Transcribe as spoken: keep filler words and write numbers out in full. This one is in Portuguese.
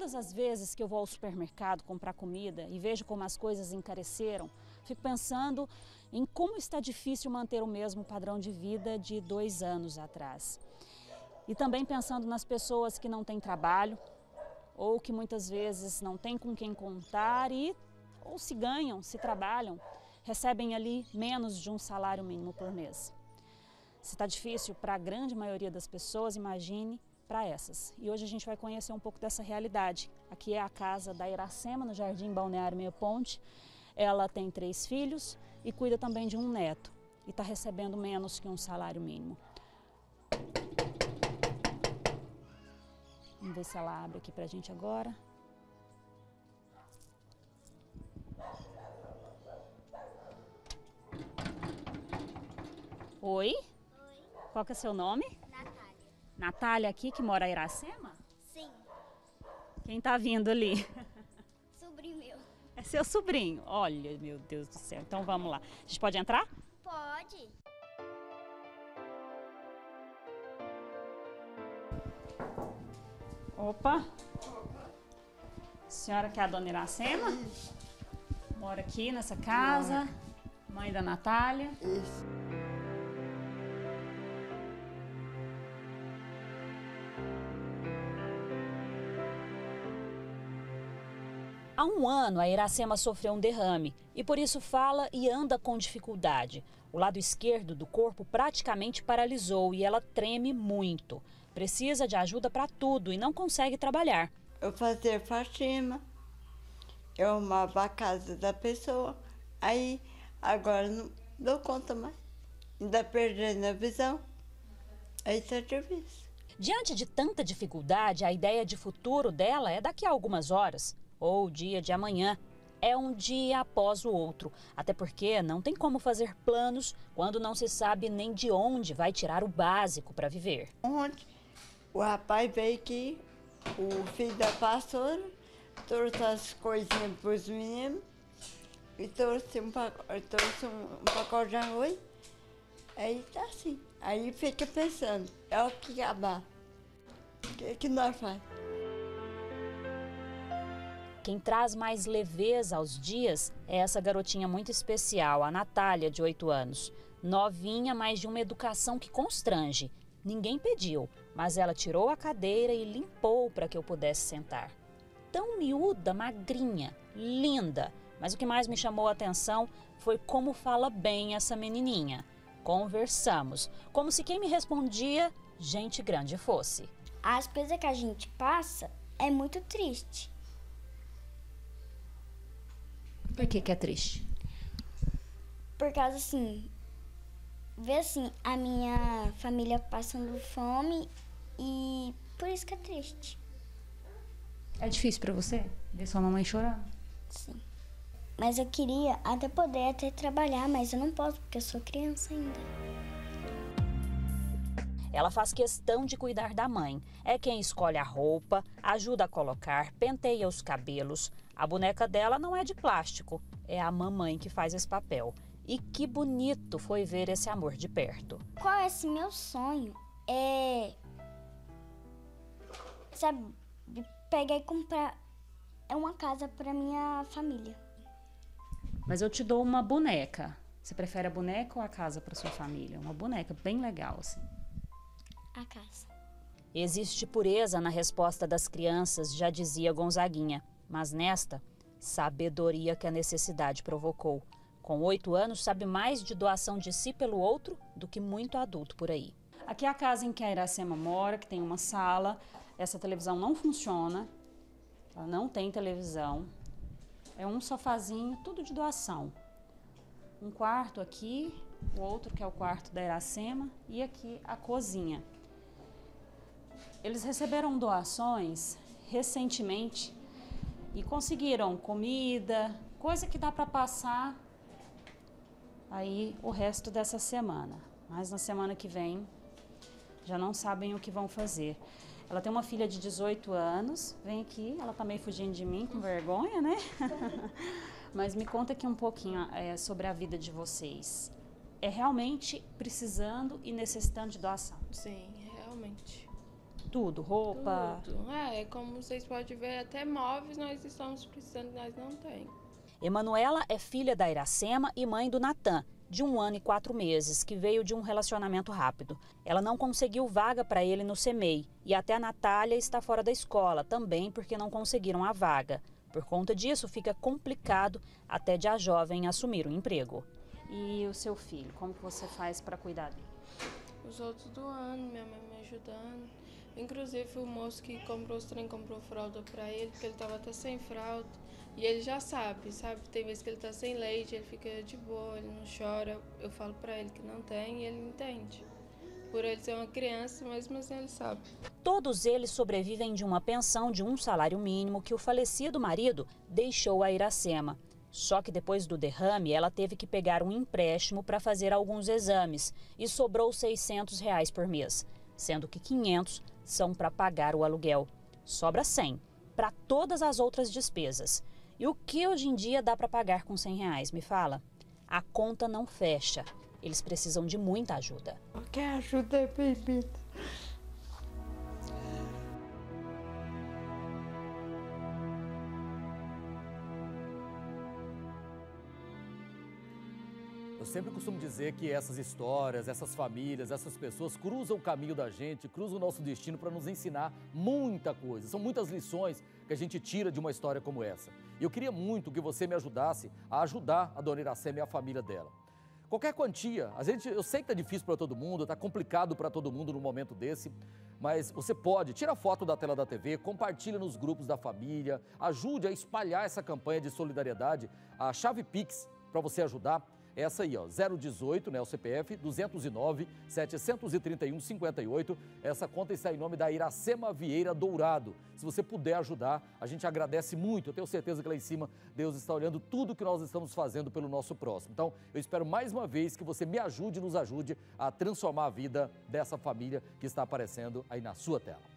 Todas as vezes que eu vou ao supermercado comprar comida e vejo como as coisas encareceram, fico pensando em como está difícil manter o mesmo padrão de vida de dois anos atrás. E também pensando nas pessoas que não têm trabalho ou que muitas vezes não têm com quem contar e, ou se ganham, se trabalham, recebem ali menos de um salário mínimo por mês. Se está difícil para a grande maioria das pessoas, imagine para essas. E hoje a gente vai conhecer um pouco dessa realidade. Aqui é a casa da Iracema, no Jardim Balneário Meia Ponte. Ela tem três filhos e cuida também de um neto. E está recebendo menos que um salário mínimo. Vamos ver se ela abre aqui para a gente agora. Oi? Oi. Qual que é seu nome? Natália. Natália aqui, que mora em Iracema? Sim. Quem tá vindo ali? Sobrinho meu. É seu sobrinho. Olha, meu Deus do céu. Então vamos lá. A gente pode entrar? Pode. Opa. A senhora que é a dona Iracema? Mora aqui nessa casa. Mãe da Natália. Isso. Há um ano, a Iracema sofreu um derrame e por isso fala e anda com dificuldade. O lado esquerdo do corpo praticamente paralisou e ela treme muito. Precisa de ajuda para tudo e não consegue trabalhar. Eu fazia faxina, eu arrumava a casa da pessoa, aí agora não dou conta mais. Ainda perdendo a visão, aí está difícil. Diante de tanta dificuldade, a ideia de futuro dela é daqui a algumas horas. Ou o dia de amanhã. É um dia após o outro, até porque não tem como fazer planos quando não se sabe nem de onde vai tirar o básico para viver. Ontem o rapaz veio aqui, o filho da pastora, trouxe as coisinhas para os meninos e trouxe um pacote, trouxe um, um pacote de arroz. Aí tá assim, aí fica pensando, é o que acabar, o que, que nós fazemos? Quem traz mais leveza aos dias é essa garotinha muito especial, a Natália, de oito anos. Novinha, mas de uma educação que constrange. Ninguém pediu, mas ela tirou a cadeira e limpou para que eu pudesse sentar. Tão miúda, magrinha, linda. Mas o que mais me chamou a atenção foi como fala bem essa menininha. Conversamos, como se quem me respondia, gente grande fosse. As coisas que a gente passa é muito triste. Por que que é triste? Por causa, assim, ver, assim, a minha família passando fome e por isso que é triste. É difícil para você ver sua mamãe chorando? Sim. Mas eu queria até poder até trabalhar, mas eu não posso porque eu sou criança ainda. Ela faz questão de cuidar da mãe. É quem escolhe a roupa, ajuda a colocar, penteia os cabelos. A boneca dela não é de plástico, é a mamãe que faz esse papel. E que bonito foi ver esse amor de perto. Qual é esse meu sonho? É, sabe, pegar e comprar uma casa para minha família. Mas eu te dou uma boneca. Você prefere a boneca ou a casa para sua família? Uma boneca bem legal, assim. A casa. Existe pureza na resposta das crianças, já dizia Gonzaguinha. Mas nesta, sabedoria que a necessidade provocou. Com oito anos, sabe mais de doação de si pelo outro do que muito adulto por aí. Aqui é a casa em que a Iracema mora, que tem uma sala. Essa televisão não funciona, ela não tem televisão. É um sofazinho, tudo de doação. Um quarto aqui, o outro que é o quarto da Iracema e aqui a cozinha. Eles receberam doações recentemente e conseguiram comida, coisa que dá para passar aí o resto dessa semana. Mas na semana que vem já não sabem o que vão fazer. Ela tem uma filha de dezoito anos, vem aqui, ela tá meio fugindo de mim com vergonha, né? Mas me conta aqui um pouquinho é, sobre a vida de vocês. É realmente precisando e necessitando de doação? Sim, realmente. Tudo, roupa? Tudo. É, como vocês podem ver, até móveis nós estamos precisando, nós não temos. Emanuela é filha da Iracema e mãe do Natan, de um ano e quatro meses, que veio de um relacionamento rápido. Ela não conseguiu vaga para ele no CEMEI e até a Natália está fora da escola, também porque não conseguiram a vaga. Por conta disso, fica complicado até de a jovem assumir o emprego. E o seu filho, como que você faz para cuidar dele? Os outros doando, minha mãe me ajudando. Inclusive o moço que comprou os trem, comprou fralda para ele, porque ele estava até sem fralda. E ele já sabe, sabe? Tem vezes que ele está sem leite, ele fica de boa, ele não chora. Eu falo para ele que não tem e ele entende. Por ele ser uma criança, mesmo assim ele sabe. Todos eles sobrevivem de uma pensão de um salário mínimo que o falecido marido deixou a Iracema. Só que depois do derrame, ela teve que pegar um empréstimo para fazer alguns exames e sobrou seiscentos reais por mês, sendo que quinhentos são para pagar o aluguel. Sobra cem para todas as outras despesas. E o que hoje em dia dá para pagar com cem reais? Me fala. A conta não fecha. Eles precisam de muita ajuda. Qualquer ajuda é bem-vinda. Eu sempre costumo dizer que essas histórias, essas famílias, essas pessoas cruzam o caminho da gente, cruzam o nosso destino para nos ensinar muita coisa. São muitas lições que a gente tira de uma história como essa. E eu queria muito que você me ajudasse a ajudar a dona Iracema e a família dela. Qualquer quantia, a gente, eu sei que está difícil para todo mundo, está complicado para todo mundo num momento desse, mas você pode, tira foto da tela da T V, compartilha nos grupos da família, ajude a espalhar essa campanha de solidariedade. A chave Pix para você ajudar, essa aí, ó, zero dezoito, né, o C P F, duzentos e nove, setecentos e trinta e um, cinquenta e oito. Essa conta está em nome da Iracema Vieira Dourado. Se você puder ajudar, a gente agradece muito. Eu tenho certeza que lá em cima Deus está olhando tudo que nós estamos fazendo pelo nosso próximo. Então, eu espero mais uma vez que você me ajude e nos ajude a transformar a vida dessa família que está aparecendo aí na sua tela.